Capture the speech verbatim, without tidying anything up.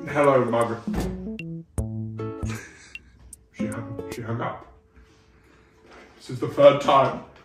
Hello, Margaret. She hung, she hung up. This is the third time.